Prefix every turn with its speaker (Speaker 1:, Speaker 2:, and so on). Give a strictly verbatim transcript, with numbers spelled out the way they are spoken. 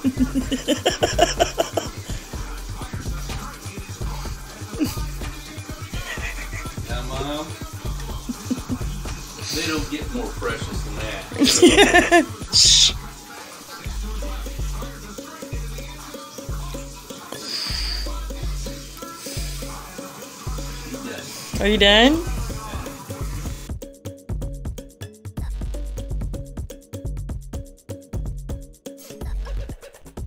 Speaker 1: Now, Mom, they don't get more precious than that.
Speaker 2: Shh. Are you done?